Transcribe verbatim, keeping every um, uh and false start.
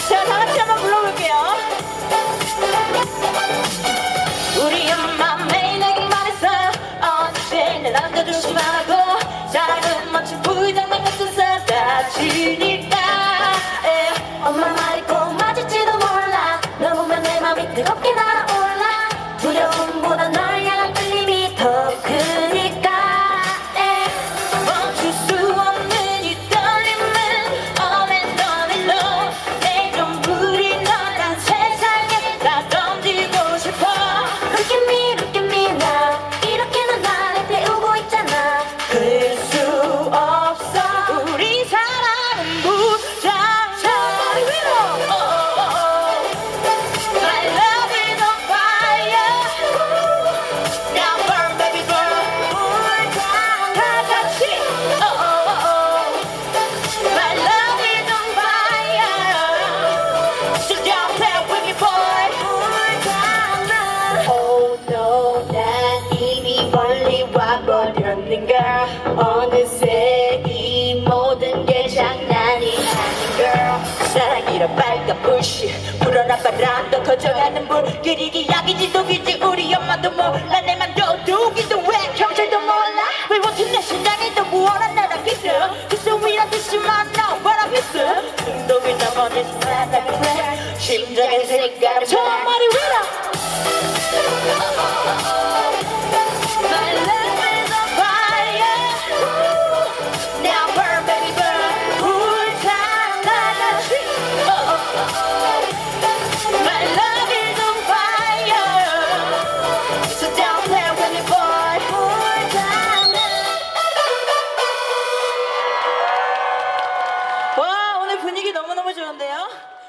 자, 다 같이 한번 불러볼게요. 우리 엄마 매일 내게 말했어. 언제 내 남자 조심하라고. 사랑은 멋진 부장님 같은 사다치니까. 엄마 말이 꼭 맞을지도 몰라. 너 보면 내 맘이 뜨겁게 날아올라. 두려움보다 널 향한 끌림이 더 크니까. 멈출 수 없는 이 떨림은 on and on and on. 내 전부를 너란 세상에 다 던지고 싶어. Look at me, look at me now. 이렇게 넌 나를 태우고 있잖아. 그럴 수 없어. 우리 사랑은 무장. Somebody will. Oh, oh, oh. My love is on fire. Now burn, baby, burn. 불타. 다 같이. Oh, oh, oh, oh. My love is on fire. So don't play with me, boy. 불타. Oh no, 난 이미 멀리 와버렸는걸. 어느새 이 모든 게 장난이 아닌 girl. 사랑이란 빨간 불씨 불어라 바람 더 커져가는 불. 그리기 약이지 독이지 우리 엄마도 몰라. 내 맘도 독이도 왜 경찰도 몰라. We want to 내 심장에도 무언한 나랑 기스. 기스위란 뜻이만 know what I miss. 운동이 넘어진 사랑의 prayer. 심장의 색깔은 저 머리 위로. My love is on fire. Now burn, baby, burn. 불타 다 같이. Oh, oh, oh, oh. My love is on fire. So don't play with me, boy. 불타. 와, 오늘 분위기 너무너무 좋은데요?